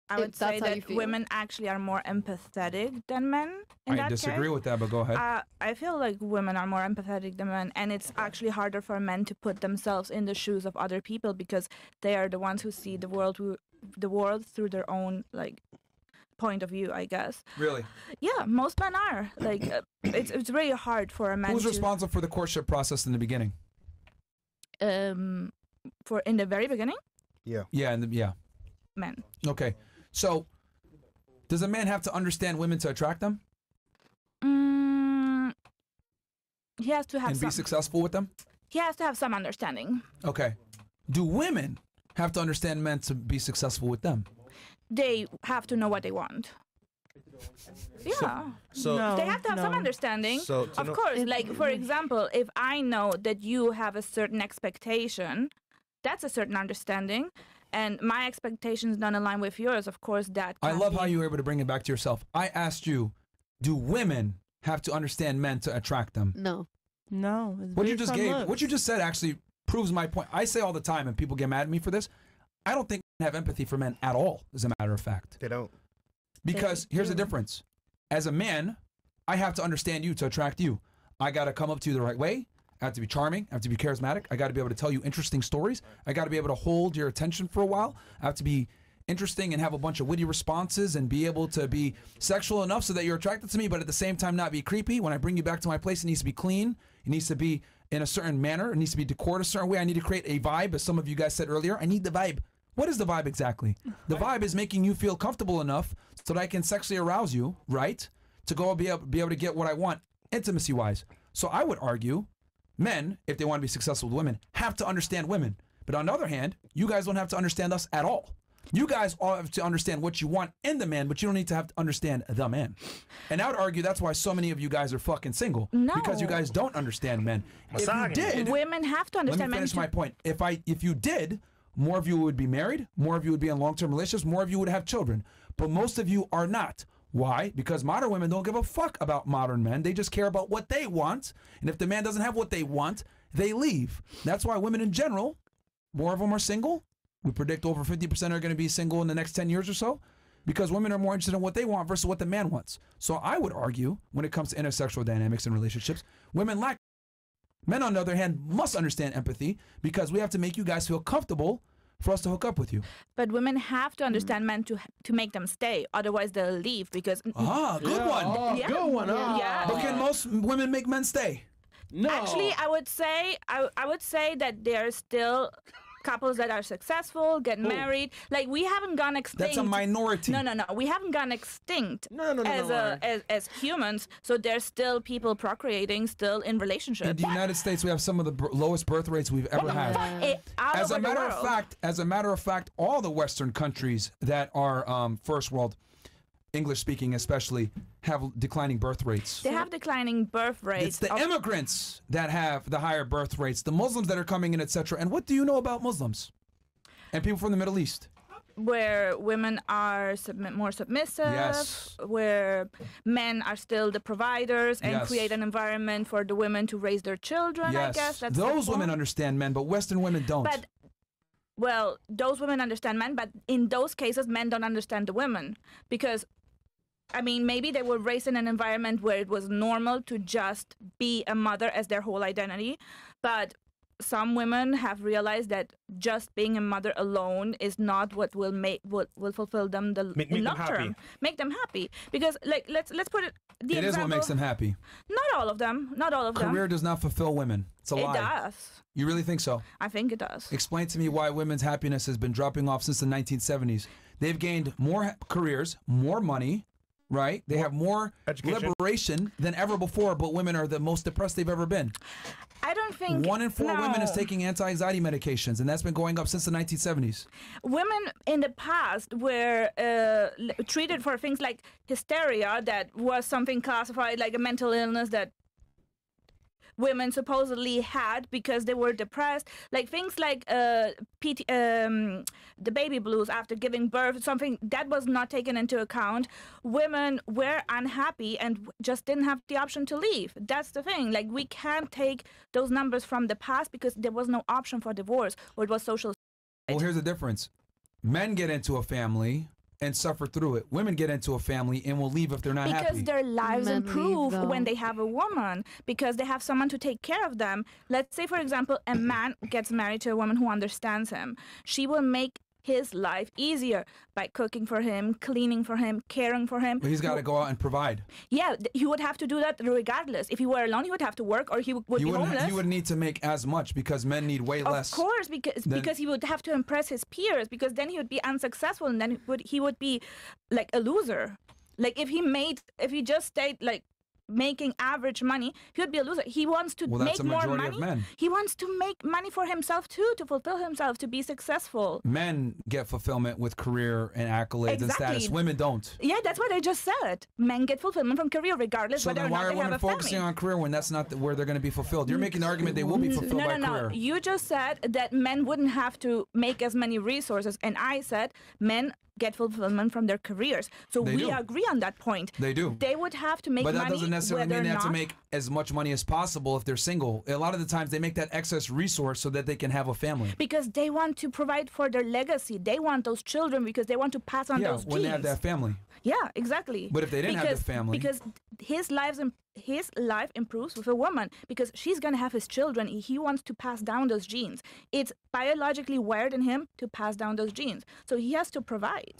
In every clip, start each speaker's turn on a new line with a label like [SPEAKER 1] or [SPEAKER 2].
[SPEAKER 1] I would say that women actually are more empathetic than men.
[SPEAKER 2] I disagree with that, but go ahead.
[SPEAKER 1] I feel like women are more empathetic than men, and it's actually harder for men to put themselves in the shoes of other people because they are the ones who see the world through their own point of view, I guess.
[SPEAKER 2] Really?
[SPEAKER 1] Yeah, most men are. It's really hard for a man.
[SPEAKER 2] Who's responsible for the courtship process in the beginning?
[SPEAKER 1] In the very beginning?
[SPEAKER 2] Yeah. Yeah.
[SPEAKER 1] Men.
[SPEAKER 2] Okay. So, does a man have to understand women to attract them?
[SPEAKER 1] He has to have
[SPEAKER 2] and be successful with them?
[SPEAKER 1] He has to have some understanding.
[SPEAKER 2] Okay. Do women have to understand men to be successful with them?
[SPEAKER 1] They have to know what they want. Yeah. They have to have some understanding. Of course, for example, if I know that you have a certain expectation, that's a certain understanding, and my expectations don't align with yours, of course, that
[SPEAKER 2] I love how you were able to bring it back to yourself. I asked you, do women have to understand men to attract them?
[SPEAKER 3] No.
[SPEAKER 2] What you just said actually proves my point. I say all the time, and people get mad at me for this, I don't think men have empathy for men at all, as a matter of fact.
[SPEAKER 4] They don't.
[SPEAKER 2] Because here's the difference. As a man, I have to understand you to attract you. I got to come up to you the right way. I have to be charming. I have to be charismatic. I got to be able to tell you interesting stories. I got to be able to hold your attention for a while. I have to be interesting and have a bunch of witty responses and be able to be sexual enough so that you're attracted to me, but at the same time not be creepy. When I bring you back to my place, it needs to be clean. It needs to be in a certain manner. It needs to be decorated a certain way. I need to create a vibe, as some of you guys said earlier. I need the vibe. What is the vibe exactly? The vibe is making you feel comfortable enough so that I can sexually arouse you, right? To go be able to get what I want intimacy-wise. So I would argue men, if they want to be successful with women, have to understand women. But on the other hand, you guys don't have to understand us at all. You guys all have to understand what you want in the man, but you don't need to have to understand the man. And I would argue that's why so many of you guys are fucking single.
[SPEAKER 1] No.
[SPEAKER 2] Because you guys don't understand men. If you did,
[SPEAKER 1] women have to understand men.
[SPEAKER 2] Let me finish my point. If you did, more of you would be married, more of you would be in long-term relationships, more of you would have children. But most of you are not. Why? Because modern women don't give a fuck about modern men. They just care about what they want. And if the man doesn't have what they want, they leave. That's why women in general, more of them are single. We predict over 50% are going to be single in the next 10 years or so, because women are more interested in what they want versus what the man wants. So I would argue, when it comes to intersexual dynamics and relationships, women lack. Men, on the other hand, must understand empathy, because we have to make you guys feel comfortable for us to hook up with you.
[SPEAKER 1] But women have to understand men to make them stay. Otherwise, they'll leave because...
[SPEAKER 2] Good one.
[SPEAKER 4] Good one.
[SPEAKER 1] Yeah.
[SPEAKER 2] But can most women make men stay?
[SPEAKER 4] No.
[SPEAKER 1] Actually, I would say that there are still couples that are successful, get married. Like, we haven't gone extinct.
[SPEAKER 2] That's a minority.
[SPEAKER 1] No. We haven't gone extinct as humans. So there's still people procreating, still in relationships.
[SPEAKER 2] In the United States, we have some of the lowest birth rates we've ever had. As a matter of fact, all the Western countries that are first world, English speaking especially, have declining birth rates.
[SPEAKER 1] They have declining birth rates.
[SPEAKER 2] It's the immigrants that have the higher birth rates, the Muslims that are coming in, etc. And what do you know about Muslims and people from the Middle East?
[SPEAKER 1] Where women are more submissive,
[SPEAKER 2] yes.
[SPEAKER 1] Where men are still the providers and create an environment for the women to raise their children,
[SPEAKER 2] yes.
[SPEAKER 1] I guess. That's
[SPEAKER 2] those women understand men, but Western women don't.
[SPEAKER 1] Well, those women understand men, but in those cases, men don't understand the women. Because, I mean, maybe they were raised in an environment where it was normal to just be a mother as their whole identity. But some women have realized that just being a mother alone is not what will fulfill them in long term. Make them happy. Because, like, let's put it.
[SPEAKER 2] It is what makes them happy.
[SPEAKER 1] Not all of them. Not all of them.
[SPEAKER 2] Career does not fulfill women. It's a lie.
[SPEAKER 1] It does.
[SPEAKER 2] You really think so?
[SPEAKER 1] I think it does.
[SPEAKER 2] Explain to me why women's happiness has been dropping off since the 1970s. They've gained more careers, more money, right? They have more liberation than ever before, but women are the most depressed they've ever been.
[SPEAKER 1] I don't think...
[SPEAKER 2] 1 in 4 women is taking anti-anxiety medications, and that's been going up since the 1970s.
[SPEAKER 1] Women in the past were treated for things like hysteria, that was something classified like a mental illness that women supposedly had because they were depressed, like things like the baby blues after giving birth, something that was not taken into account. Women were unhappy and just didn't have the option to leave. That's the thing. Like, we can't take those numbers from the past because there was no option for divorce, or it was social.
[SPEAKER 2] Well, here's the difference. Men get into a family and suffer through it. Women get into a family and will leave if they're not
[SPEAKER 1] because
[SPEAKER 2] happy.
[SPEAKER 1] their lives
[SPEAKER 3] Men leave,
[SPEAKER 1] improve
[SPEAKER 3] though.
[SPEAKER 1] when they have a woman, because they have someone to take care of them. Let's say, for example, a man gets married to a woman who understands him. She will make his life easier by cooking for him, cleaning for him, caring for him.
[SPEAKER 2] But he's got to go out and provide.
[SPEAKER 1] Yeah, he would have to do that regardless. If he were alone, he would have to work, or he would be homeless.
[SPEAKER 2] He would need to make as much because men need way less.
[SPEAKER 1] Of course, because he would have to impress his peers, because then he would be unsuccessful, and then he would be like a loser. Like if he just stayed like making average money, he would be a loser. He wants to
[SPEAKER 2] Well, that's
[SPEAKER 1] make
[SPEAKER 2] a
[SPEAKER 1] more
[SPEAKER 2] majority
[SPEAKER 1] money.
[SPEAKER 2] of men.
[SPEAKER 1] He wants to make money for himself too, to fulfill himself, to be successful.
[SPEAKER 2] Men get fulfillment with career and accolades and status.
[SPEAKER 1] Exactly.
[SPEAKER 2] Women don't.
[SPEAKER 1] Yeah, that's what I just said. Men get fulfillment from career regardless
[SPEAKER 2] So
[SPEAKER 1] whether
[SPEAKER 2] then
[SPEAKER 1] or
[SPEAKER 2] why
[SPEAKER 1] not
[SPEAKER 2] are
[SPEAKER 1] they have
[SPEAKER 2] women
[SPEAKER 1] a family.
[SPEAKER 2] focusing on career when that's not where they're going to be fulfilled? You're making the argument they will be fulfilled by
[SPEAKER 1] No.
[SPEAKER 2] career.
[SPEAKER 1] You just said that men wouldn't have to make as many resources, and I said men get fulfillment from their careers. So
[SPEAKER 2] They
[SPEAKER 1] we
[SPEAKER 2] do.
[SPEAKER 1] agree on that point.
[SPEAKER 2] They do.
[SPEAKER 1] They would have to make
[SPEAKER 2] But
[SPEAKER 1] money.
[SPEAKER 2] that doesn't necessarily
[SPEAKER 1] whether
[SPEAKER 2] mean they have to
[SPEAKER 1] not-
[SPEAKER 2] make as much money as possible if they're single. A lot of the times they make that excess resource so that they can have a family.
[SPEAKER 1] because they want to provide for their legacy. They want those children because they want to pass on
[SPEAKER 2] Yeah,
[SPEAKER 1] those
[SPEAKER 2] when
[SPEAKER 1] genes.
[SPEAKER 2] they have that family.
[SPEAKER 1] Yeah, exactly.
[SPEAKER 2] But if they didn't have the family-
[SPEAKER 1] because his life improves with a woman, because she's gonna have his children. He wants to pass down those genes. It's biologically wired in him to pass down those genes. So he has to provide.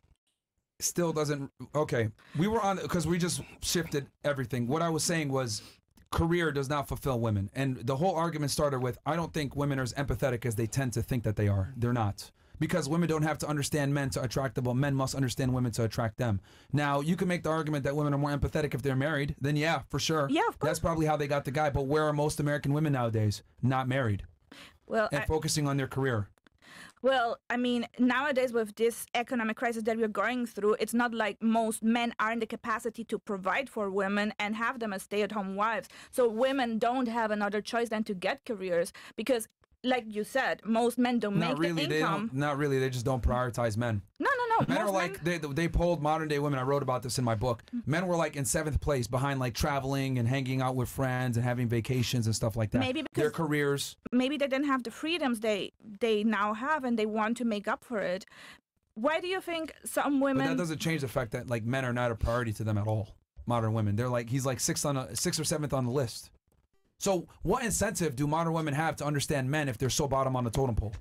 [SPEAKER 2] Still doesn't. Okay, we were on because we just shifted everything. What I was saying was career does not fulfill women, and the whole argument started with I don't think women are as empathetic as they tend to think that they are. They're not. Because women don't have to understand men to attract them, but men must understand women to attract them. Now, you can make the argument that women are more empathetic if they're married. Then yeah, for sure.
[SPEAKER 1] Yeah, of course.
[SPEAKER 2] That's probably how they got the guy. But where are most American women nowadays? Not married
[SPEAKER 1] Well,
[SPEAKER 2] and focusing on their career.
[SPEAKER 1] Well, I mean, nowadays with this economic crisis that we're going through, it's not like most men are in the capacity to provide for women and have them as stay-at-home wives. So women don't have another choice than to get careers because, like you said, most men don't
[SPEAKER 2] Not
[SPEAKER 1] make
[SPEAKER 2] really.
[SPEAKER 1] the
[SPEAKER 2] They
[SPEAKER 1] income.
[SPEAKER 2] don't. Not really. They just don't prioritize men.
[SPEAKER 1] No.
[SPEAKER 2] Men are
[SPEAKER 1] most
[SPEAKER 2] like they polled modern day women. I wrote about this in my book. Men were like in 7th place behind like traveling and hanging out with friends and having vacations and stuff like that.
[SPEAKER 1] Maybe
[SPEAKER 2] their
[SPEAKER 1] because-
[SPEAKER 2] careers.
[SPEAKER 1] maybe they didn't have the freedoms they now have, and they want to make up for it. Why do you think some
[SPEAKER 2] But
[SPEAKER 1] women?
[SPEAKER 2] that doesn't change the fact that like men are not a priority to them at all. Modern women. They're like he's like 6th or 7th on the list. So what incentive do modern women have to understand men if they're so bottom on the totem pole?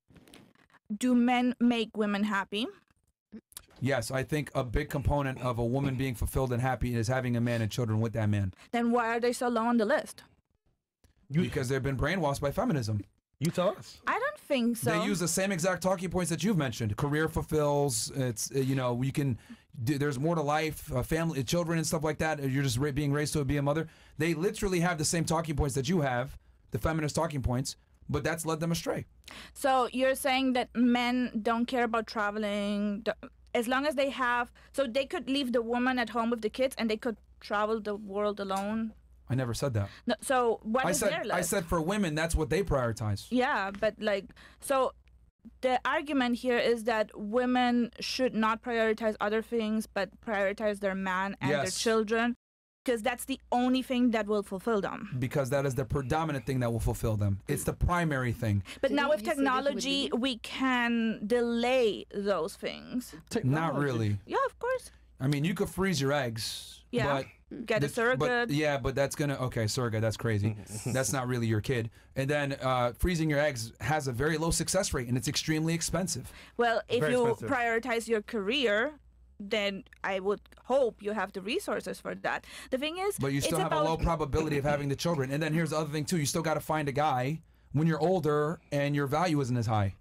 [SPEAKER 1] Do men make women happy?
[SPEAKER 2] Yes, I think a big component of a woman being fulfilled and happy is having a man and children with that man.
[SPEAKER 1] Then why are they so low on the list?
[SPEAKER 2] Because they've been brainwashed by feminism.
[SPEAKER 4] You tell us.
[SPEAKER 1] I don't think so.
[SPEAKER 2] They use the same exact talking points that you've mentioned. Career fulfills. It's you can. There's more to life. Family, children, and stuff like that. You're just being raised to be a mother. They literally have the same talking points that you have, the feminist talking points. But that's led them astray.
[SPEAKER 1] So you're saying that men don't care about traveling as long as they have. So they could leave the woman at home with the kids and they could travel the world alone.
[SPEAKER 2] I never said that.
[SPEAKER 1] No, so what is their list?
[SPEAKER 2] I said for women, that's what they prioritize.
[SPEAKER 1] Yeah, but so the argument here is that women should not prioritize other things, but prioritize their man and their
[SPEAKER 2] Yes.
[SPEAKER 1] children, because that's the only thing that will fulfill them.
[SPEAKER 2] Because that is the predominant thing that will fulfill them. It's the primary thing.
[SPEAKER 1] But
[SPEAKER 3] Didn't
[SPEAKER 1] now with
[SPEAKER 3] you say this would
[SPEAKER 1] technology,
[SPEAKER 3] be-
[SPEAKER 1] we can delay those things.
[SPEAKER 2] Not really.
[SPEAKER 1] Yeah, of course.
[SPEAKER 2] I mean, you could freeze your eggs.
[SPEAKER 1] Yeah.
[SPEAKER 2] But
[SPEAKER 1] Get a
[SPEAKER 2] But,
[SPEAKER 1] surrogate.
[SPEAKER 2] yeah, but that's gonna surrogate. That's crazy. That's not really your kid. And then freezing your eggs has a very low success rate, and it's extremely expensive.
[SPEAKER 1] Well, if
[SPEAKER 4] Very
[SPEAKER 1] you
[SPEAKER 4] expensive.
[SPEAKER 1] prioritize your career, then I would hope you have the resources for that. The thing is,
[SPEAKER 2] But you
[SPEAKER 1] it's
[SPEAKER 2] still have
[SPEAKER 1] about
[SPEAKER 2] a low probability of having the children. And then here's the other thing too: you still got to find a guy when you're older and your value isn't as high.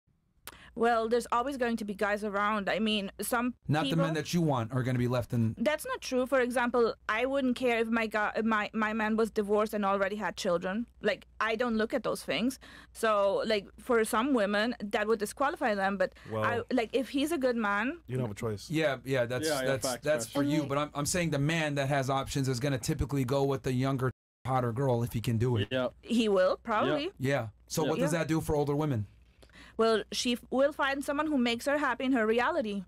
[SPEAKER 1] well, there's always going to be guys around. I mean, some
[SPEAKER 2] Not
[SPEAKER 1] people.
[SPEAKER 2] the men that you want are going to be left in.
[SPEAKER 1] That's not true. For example, I wouldn't care if my man was divorced and already had children. Like, I don't look at those things. So, like, for some women, that would disqualify them. But
[SPEAKER 4] Well-
[SPEAKER 1] if he's a good man,
[SPEAKER 4] You don't have a choice.
[SPEAKER 2] Yeah, that's
[SPEAKER 5] facts.
[SPEAKER 2] for you. But I'm saying the man that has options is going to typically go with the younger, hotter girl if he can do it.
[SPEAKER 5] Yeah.
[SPEAKER 1] he will probably.
[SPEAKER 2] Yeah. So
[SPEAKER 5] Yeah.
[SPEAKER 2] what does
[SPEAKER 1] Yeah.
[SPEAKER 2] that do for older women?
[SPEAKER 1] Well, she will find someone who makes her happy in her reality.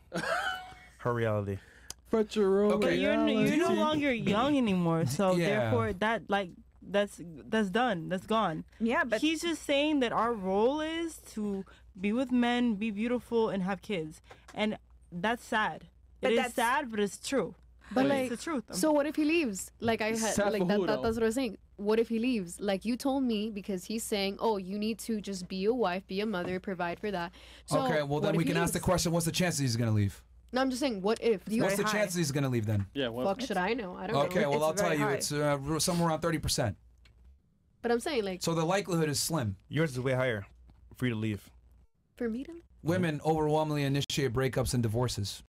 [SPEAKER 4] Her reality.
[SPEAKER 5] But you're
[SPEAKER 2] Okay.
[SPEAKER 6] You're no longer young anymore, so
[SPEAKER 2] Yeah.
[SPEAKER 6] therefore that's done. That's gone.
[SPEAKER 1] Yeah, but
[SPEAKER 6] He's just saying that our role is to be with men, be beautiful, and have kids. And That's sad.
[SPEAKER 1] But
[SPEAKER 6] It is
[SPEAKER 1] that's-
[SPEAKER 6] sad, but it's true.
[SPEAKER 3] But
[SPEAKER 6] It's
[SPEAKER 3] like,
[SPEAKER 6] the truth.
[SPEAKER 3] so what if he leaves? Like I had,
[SPEAKER 5] Sad
[SPEAKER 3] like
[SPEAKER 5] for who,
[SPEAKER 3] that's
[SPEAKER 5] though?
[SPEAKER 3] what I was saying. What if he leaves? Like you told me, because he's saying, oh, you need to just be a wife, be a mother, provide for that. So
[SPEAKER 2] Okay, well
[SPEAKER 3] what
[SPEAKER 2] then
[SPEAKER 3] if
[SPEAKER 2] we
[SPEAKER 3] he
[SPEAKER 2] can ask the
[SPEAKER 3] leaves?
[SPEAKER 2] question: what's the chances he's gonna leave?
[SPEAKER 3] No, I'm just saying, what if? Do you
[SPEAKER 2] What's the
[SPEAKER 1] high.
[SPEAKER 2] chances he's gonna leave then?
[SPEAKER 5] Yeah, well,
[SPEAKER 3] fuck should I know? I don't
[SPEAKER 2] Okay,
[SPEAKER 3] know.
[SPEAKER 2] well I'll
[SPEAKER 1] It's
[SPEAKER 2] tell
[SPEAKER 1] very
[SPEAKER 2] you,
[SPEAKER 1] high.
[SPEAKER 2] it's somewhere around 30%.
[SPEAKER 3] But I'm saying, like,
[SPEAKER 2] So the likelihood is slim.
[SPEAKER 4] Yours is way higher for you to leave.
[SPEAKER 3] for me to,
[SPEAKER 2] Women overwhelmingly initiate breakups and divorces.